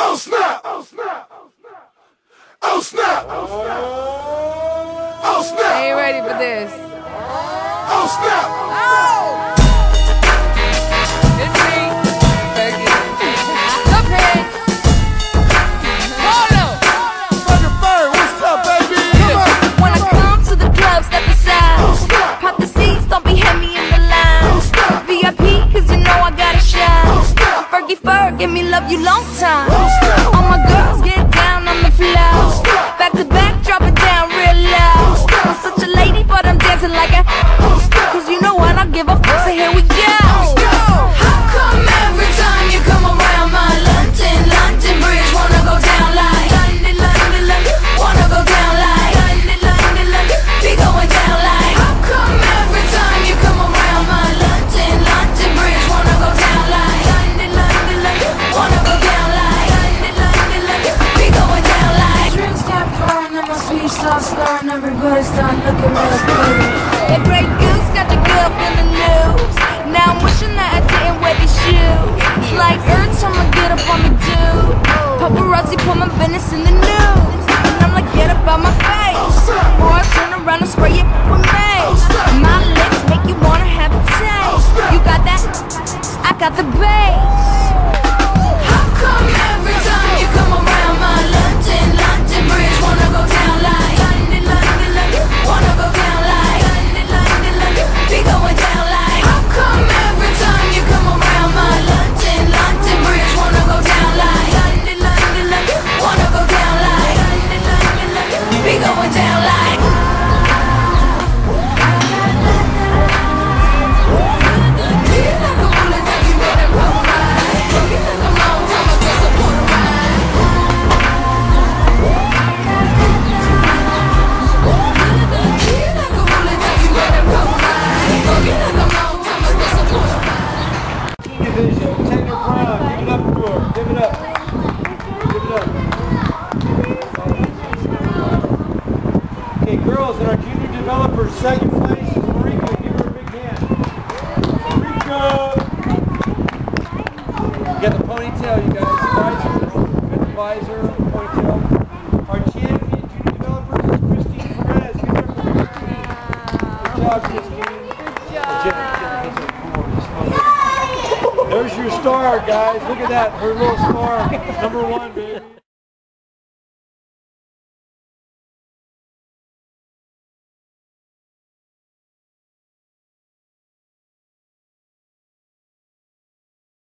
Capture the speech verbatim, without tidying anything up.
Oh snap! Oh snap! Oh snap! Oh snap! I ain't ready for this. Oh snap! Oh! It's me. Up here. Hold up. Fucking bird, what's up, baby? Come on. When I come to the club, step aside. Pop the seats, don't be heavy in the line. V I P, cause you know I gotta shine. Fergie Ferg, give me love you long time. All my girls get down on the floor. Back to back, drop it down real low. I'm such a lady, but I'm dancing like a. Cause you know what, I give a fuck, so here we go. How come every time you come around my London, London Bridge, wanna go down like London, London, London, wanna go down like London, London, London, be going down like. How come every time you come around my London, London Bridge, wanna go down like London, London, London, wanna go down like London, London, London, be going down like. Drinks start pouring and my speech starts slurring, everybody start looking real pretty. That Grey Goose got your girl feeling loose. Now I'm wishing that I didn't wear these shoes. It's like every time I get up on the dude, paparazzi put my business in the news, and I'm like, get up out my face, or I turn around and spray it with mace. My lips make you wanna have a taste. You got that? I got the bass. How come every time you come around my London, London Bridge, wanna go down like London, London, London, wanna go down like London, London, London, be going down like. How come every time you come around my London, London Bridge, wanna go down like London, London, London, wanna go down like London, London, London, be going down like. Give it up. Give it up. Okay, girls in our junior developers, second place is Marika. Give her a big hand. Marika! You got the ponytail, you guys. Visor. You got the visor, the ponytail. Our champion junior developers is Christine Perez. Give it up for Christine. Good job, Christine. Good job. There's your star, guys. Look at that. Her little star. Number one, baby.